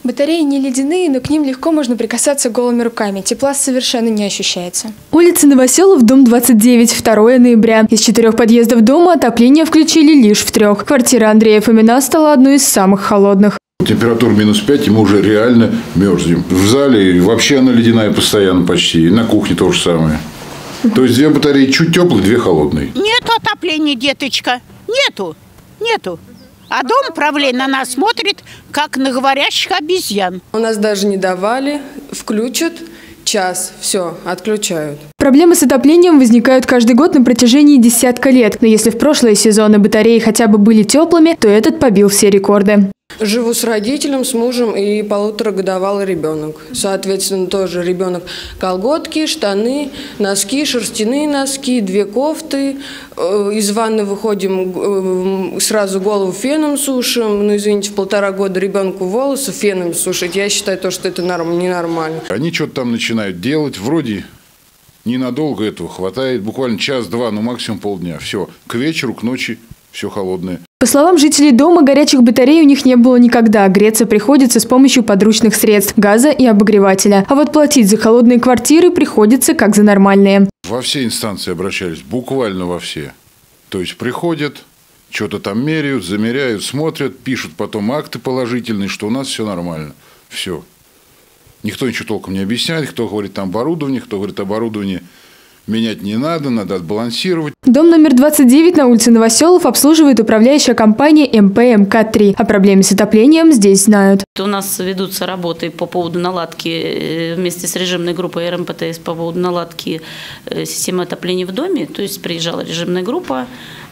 Батареи не ледяные, но к ним легко можно прикасаться голыми руками. Тепла совершенно не ощущается. Улица Новоселов, дом 29, 2 ноября. Из 4 подъездов дома отопление включили лишь в 3. Квартира Андрея Фомина стала одной из самых холодных. Температура -5, и мы уже реально мерзнем. В зале вообще она ледяная постоянно почти. И на кухне то же самое. То есть 2 батареи чуть теплые, 2 холодные. Нету отопления, деточка. Нету. А дом правление на нас смотрит, как на говорящих обезьян. У нас даже не давали, включат, час, все, отключают. Проблемы с отоплением возникают каждый год на протяжении десятка лет. Но если в прошлые сезоны батареи хотя бы были теплыми, то этот побил все рекорды. Живу с родителем, с мужем и 1,5-годовалый ребенок. Соответственно, тоже ребенок колготки, штаны, носки, шерстяные носки, 2 кофты. Из ванны выходим, сразу голову феном сушим. Ну, извините, в 1,5 года ребенку волосы феном сушить. Я считаю, что это ненормально. Они что-то там начинают делать, вроде ненадолго этого хватает. Буквально час-два, ну максимум полдня. Все, к вечеру, к ночи все холодное. По словам жителей дома, горячих батарей у них не было никогда. Греться приходится с помощью подручных средств – газа и обогревателя. А вот платить за холодные квартиры приходится как за нормальные. Во все инстанции обращались, буквально во все. То есть приходят, что-то там меряют, замеряют, смотрят, пишут потом акты положительные, что у нас все нормально. Все. Никто ничего толком не объясняет, кто говорит там оборудование, кто говорит оборудование менять не надо отбалансировать. Дом номер 29 на улице Новоселов обслуживает управляющая компания МП-МК-3. О проблеме с отоплением здесь знают. У нас ведутся работы по поводу наладки вместе с режимной группой РМПТС по поводу наладки системы отопления в доме. То есть приезжала режимная группа.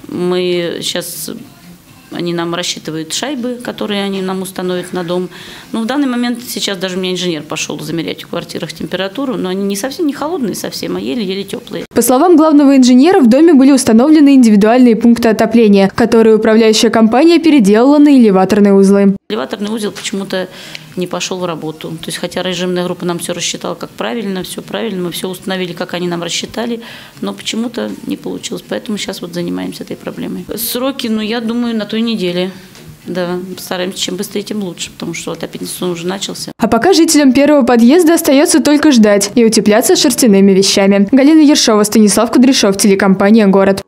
Они нам рассчитывают шайбы, которые они нам установят на дом. Но в данный момент сейчас даже у меня инженер пошел замерять в квартирах температуру, но они не совсем не холодные совсем, а еле-еле теплые. По словам главного инженера, в доме были установлены индивидуальные пункты отопления, которые управляющая компания переделала на элеваторные узлы. Элеваторный узел почему-то не пошел в работу. То есть, хотя режимная группа нам все рассчитала как правильно, мы все установили, как они нам рассчитали, но почему-то не получилось. Поэтому сейчас вот занимаемся этой проблемой. Сроки, я думаю, на той неделе. Да, стараемся, чем быстрее, тем лучше, потому что отопительный сезон уже начался. А пока жителям 1-го подъезда остается только ждать и утепляться шерстяными вещами. Галина Ершова, Станислав Кудряшов, телекомпания «Город».